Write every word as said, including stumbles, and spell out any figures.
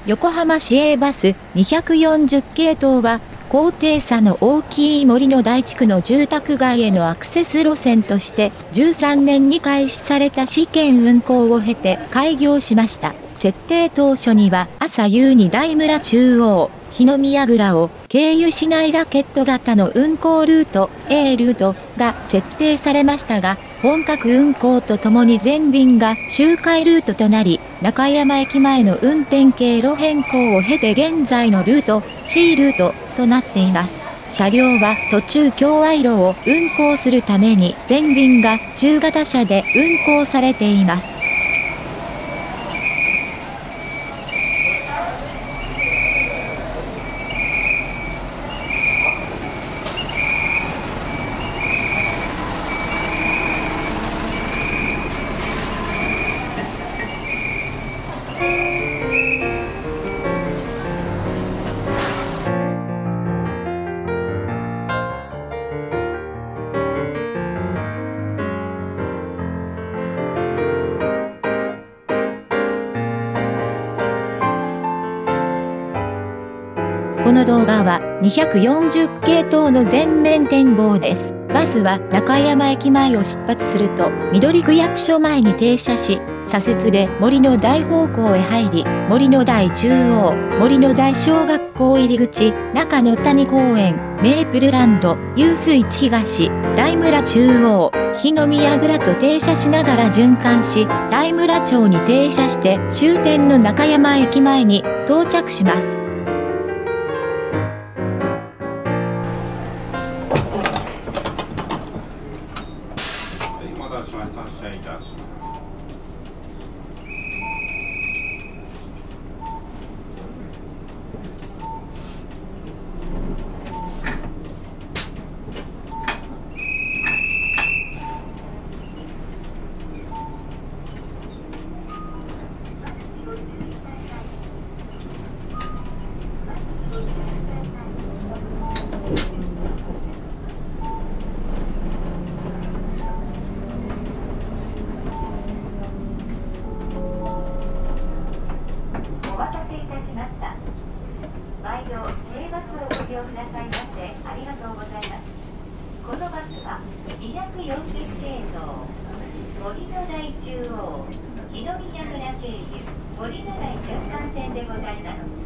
横浜市営バスにひゃくよんじゅう系統は、高低差の大きい森の台地区の住宅街へのアクセス路線として、じゅうさんねんに開始された試験運行を経て開業しました。設定当初には朝夕に台村中央、日の宮倉を経由しないラケット型の運行ルート A ルートが設定されましたが、本格運行とともに全便が周回ルートとなり、中山駅前の運転経路変更を経て現在のルート C ルートとなっています。車両は途中共愛路を運行するために全便が中型車で運行されています。この動画はにひゃくよんじゅう系統の全面展望です。バスは中山駅前を出発すると、緑区役所前に停車し、左折で森の台方向へ入り、森の台中央、森の台小学校入り口、中野谷公園、メープルランド、湧水地東、台村中央、日の宮倉と停車しながら循環し、台村町に停車して終点の中山駅前に到着します。 毎度、Ｋバスをご利用くださいましてありがとうございます。このバスはにひゃくよんじゅう系統、森の台中央、日の宮倉経由、森の台若干線でございます。